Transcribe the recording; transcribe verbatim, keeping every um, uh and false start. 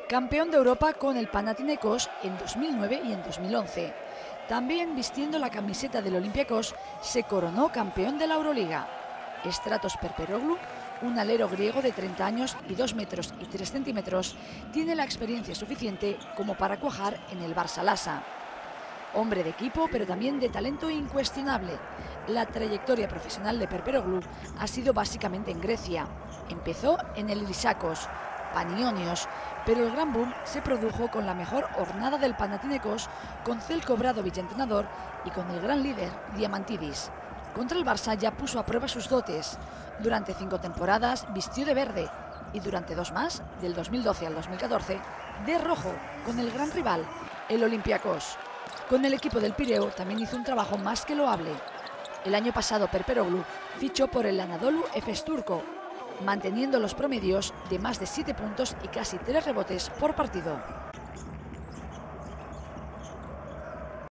Campeón de Europa con el Panathinaikos en dos mil nueve y en dos mil once. También vistiendo la camiseta del Olympiacos se coronó campeón de la Euroliga. Stratos Perperoglou, un alero griego de treinta años y dos metros y tres centímetros, tiene la experiencia suficiente como para cuajar en el Barça Lassa. Hombre de equipo, pero también de talento incuestionable. La trayectoria profesional de Perperoglou ha sido básicamente en Grecia. Empezó en el Lysakos, Panionios, pero el gran boom se produjo con la mejor hornada del Panathinaikos, con Zeljko Obradović entrenador y con el gran líder Diamantidis. Contra el Barça ya puso a prueba sus dotes. Durante cinco temporadas vistió de verde y durante dos más, del dos mil doce al dos mil catorce, de rojo, con el gran rival, el Olympiacos. Con el equipo del Pireo también hizo un trabajo más que loable. El año pasado Perperoglou fichó por el Anadolu Efes turco, manteniendo los promedios de más de siete puntos y casi tres rebotes por partido.